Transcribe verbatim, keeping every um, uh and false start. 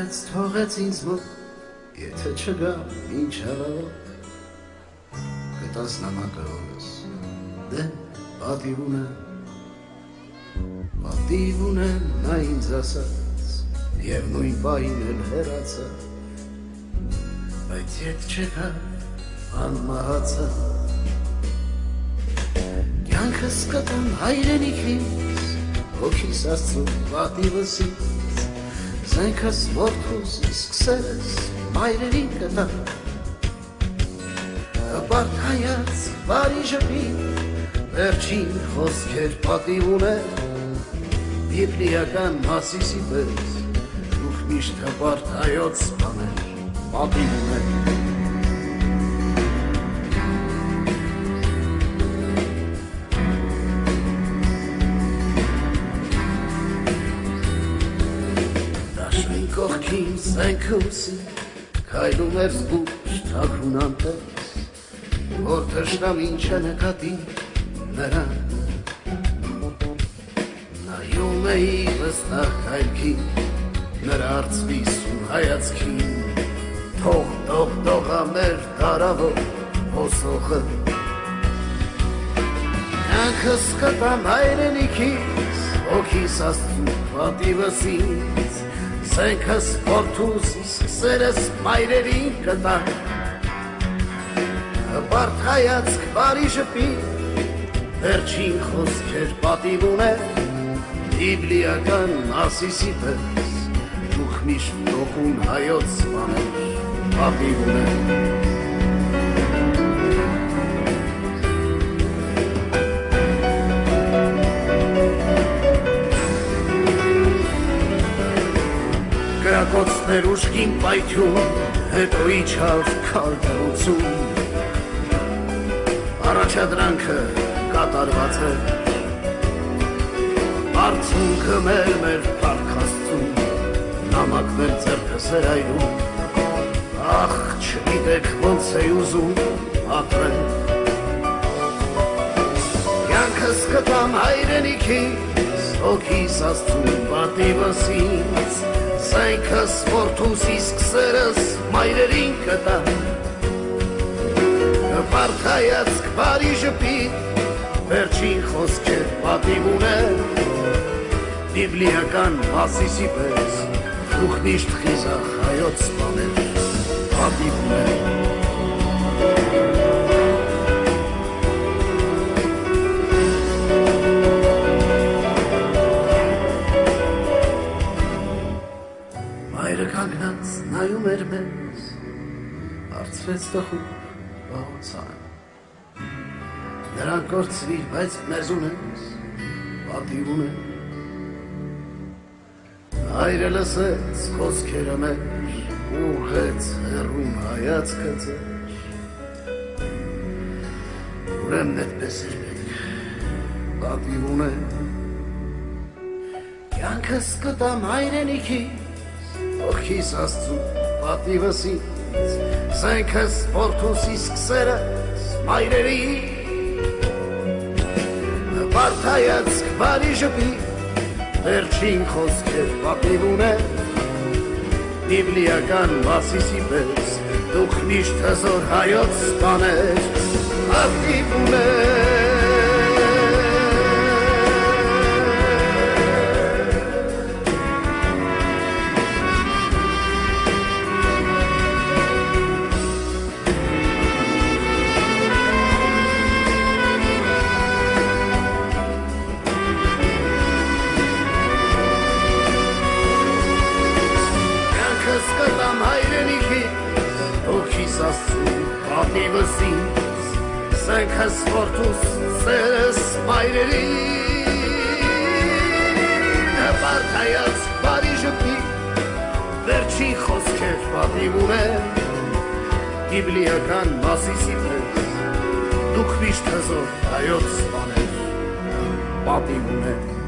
Չնայած թողեց ինձ մոտ, եթե չգա ինչ հավավոտ, կտաս նամակը օրս, դե պատիվ ունեմ, պատիվ ունեմ նա ինձ ասաց, և նույն պահին էլ հեռացավ, բայց ետ չեկա անմահացա, կյանքս կտամ հայրենիքից, հոգիս Աստծու պատիվս ինձ, զենքս որդուս իսկ սերս մայրերին կտամ, հպարթայած բարի ժպիտ, վերջին խոսքեր պատիվ ունեմ, բիբլիական Մասիսի պես, դուք միշտ հպարթայոց բաներ պատիվ ունեմ։ Կողքին զենքը ուսի, քայլում էր զգուշ թաքուն անտես, որ թշնամին չնկատի նրան, նայում էի վստահ քայլքին, նրա արծվիսուն հայացքին, թող թող թողա մեր տարավով հոսողը, կյանքս կտամ հայրենիքից, հոգիս Աստծու պատիվս ինձ, զենքս որդուս իսկ սերս մայրերին կտամ, հպարթայացք բարի ժպիտ, վերջին խոսքեր պատիվ ունեմ, բիբլիական Մասիսի պես, դուք միշտ տոկուն հայոց բաներ պատիվ ունեմ։ Կրակոցներ ուշքին պայթյուն, հետո իջավ քար դրություն, առաջադրանքը կատարված է, արցունքը մեր մեր փառք Աստծուն, նամակներ ձեռքս էր այրում, ախ չգիտեք ոնց էի ուզում ապրել, կյանքս կտամ հայրենիքից, հոգիս Աստծու պատիվս ինձ, զենքս որդուս իսկ սերս մայրերին կտամ, հպարթայացք բարի ժպիտ, վերջին խոսքեր պատիվ ունեմ, բիբլիական Մասիսի պես, դուք միշտ խիզախ հայոց բաներ պատիվ ունեմ։ Կանգնած նայում էր մեզ, հարցրեց տխուր բաղոցան, նրան կործվիր, բայց մեզ ունես, պատիվ ունեմ, հայրը լսեց խոսքերը մեր, ուղղեց հեռուն հայացքը ձեր, ուրեմն այդպես էր մենք, պատիվ ունեմ, կյանքս կտամ հայրենիքից, հոգիս Աստծու պատիվս ինձ, զենքս որդուս իսկ սերս մայրերին, հպարթայացք բարի ժպիտ, վերջին խոսքեր պատիվ ունեմ, բիբլիական Մասիսի պես, դուք միշտ հզոր հայոց բաներ պատիվ ունեմ։ Պատիվս ինձ, զենքս որդուս սերս մայրերին, հպարթայացք բարի ժպիտ, վերջին խոսքեր պատիվ ունեմ, բիբլիական Մասիսի պես, դուք միշտ հզոր հայոց բաներ պատիվ ունեմ։